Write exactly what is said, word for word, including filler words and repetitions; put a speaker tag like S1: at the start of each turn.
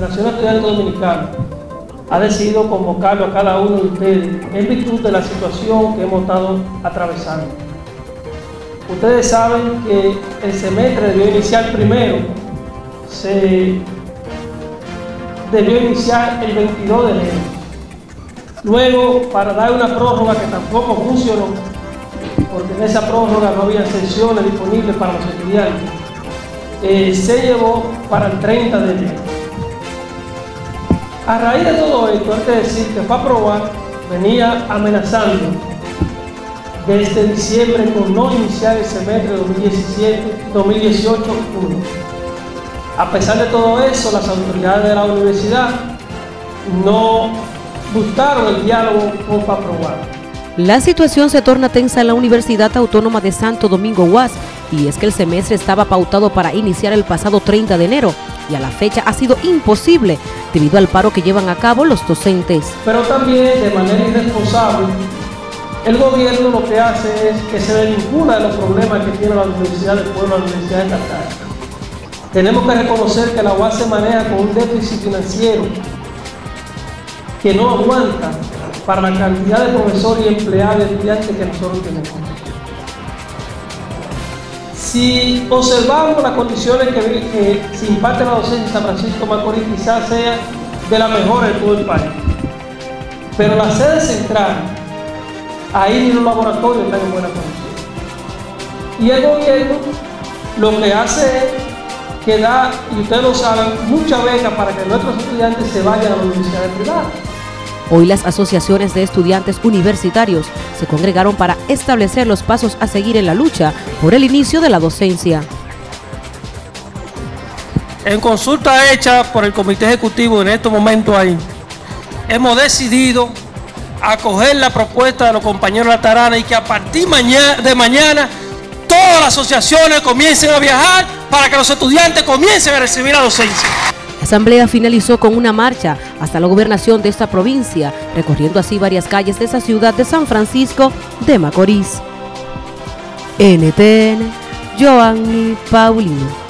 S1: Federación de Estudiantes Dominicanos ha decidido convocarlo a cada uno de ustedes en virtud de la situación que hemos estado atravesando. Ustedes saben que el semestre debió iniciar primero, se debió iniciar el veintidós de enero. Luego, para dar una prórroga que tampoco funcionó, porque en esa prórroga no había sesiones disponibles para los estudiantes, eh, se llevó para el treinta de enero. A raíz de todo esto, hay que decir que FAPROA venía amenazando desde diciembre con no iniciar el semestre de dos mil dieciocho uno. A pesar de todo eso, las autoridades de la universidad no buscaron el diálogo con FAPROA.
S2: La situación se torna tensa en la Universidad Autónoma de Santo Domingo U A S, y es que el semestre estaba pautado para iniciar el pasado treinta de enero y a la fecha ha sido imposible debido al paro que llevan a cabo los docentes.
S1: Pero también, de manera irresponsable, el gobierno lo que hace es que se desvincula de los problemas que tiene la Universidad del Pueblo, la Universidad Estatal. Tenemos que reconocer que la U A S se maneja con un déficit financiero que no aguanta para la cantidad de profesores y empleados y estudiantes que nosotros tenemos. Si observamos las condiciones que, que se imparte la docencia en San Francisco de Macorís, quizás sea de las mejores de todo el país. Pero la sede central, ahí ni los laboratorios están en buena condición. Y el gobierno lo que hace es que da, y ustedes lo saben, mucha beca para que nuestros estudiantes se vayan a las universidades privadas.
S2: Hoy las asociaciones de estudiantes universitarios se congregaron para establecer los pasos a seguir en la lucha por el inicio de la docencia.
S1: En consulta hecha por el Comité Ejecutivo en estos momentos ahí, hemos decidido acoger la propuesta de los compañeros de la Tarana y que a partir de mañana todas las asociaciones comiencen a viajar para que los estudiantes comiencen a recibir la docencia.
S2: La asamblea finalizó con una marcha hasta la gobernación de esta provincia, recorriendo así varias calles de esa ciudad de San Francisco de Macorís. N T N, Joanny Paulino.